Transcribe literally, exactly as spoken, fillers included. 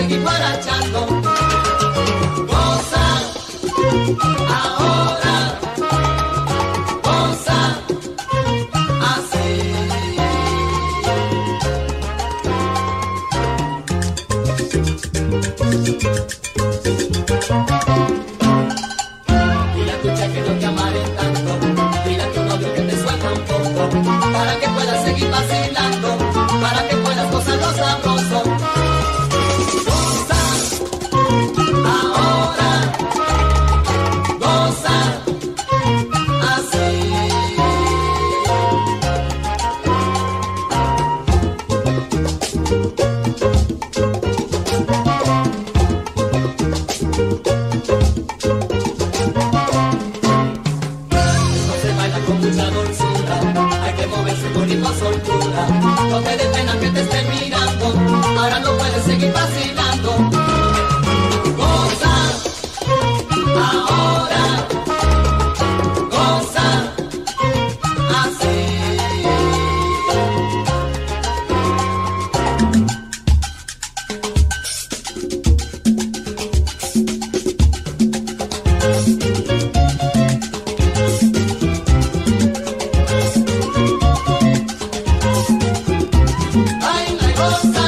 seguir guarachando. Goza, ahora, goza, así. Dile a tu che que no te amare tanto, dile a tu novio que te suelta un poco, para que puedas seguir vacilando, para que puedas gozar lo sabroso. Goza, ahora, goza, así. No se baila con mucha dulzura, hay que moverse con ritmo soltura. No te dé pena que te estén mirando, ahora no puedes seguir vacilando. Goza, ahora, goza, así. Baila y goza.